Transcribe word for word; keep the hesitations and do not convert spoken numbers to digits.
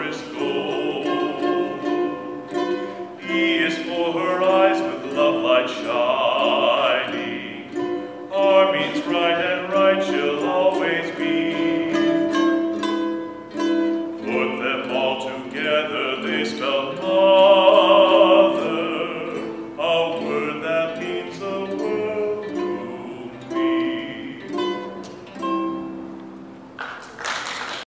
forest gold. E is for her eyes with love light shining. R means right, and right she'll always be. Put them all together, they spell